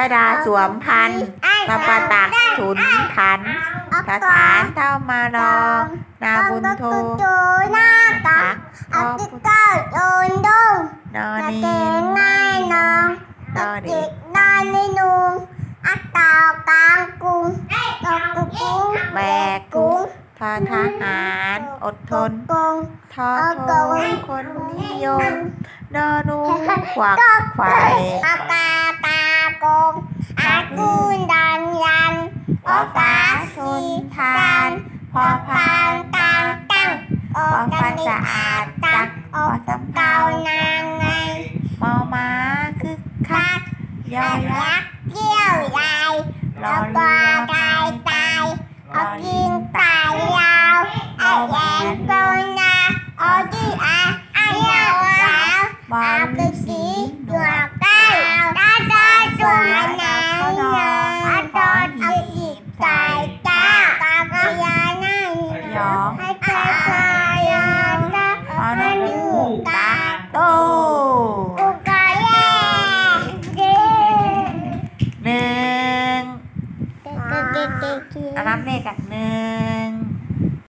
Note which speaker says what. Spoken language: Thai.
Speaker 1: ดาสวมพันตะปะตักถุนทันทฐานเท่ามารองนาบุญโททักพอพุทธนอนีดอเด็กแบกกุ้งทอทหารอดทนทอทงคนนิยมนอนูขวักไขว่พอฟ้าสุนทานพอพานตั้งพอฟันจะอาดตักพอสำเภานางไงมอม้าคึกคักยอยักษ์รอเรือตายเอากินตายยาวเอาแหวนโกนาเอาที่ยาวบอลฤาษีดวงใต้สวยนางอาดอนเอาอีบใส่จ้ากากยาหน้าหยองให้ใจพายานะให้ดูตาโตอุกาเย่หนึ่งนับเลขกัน1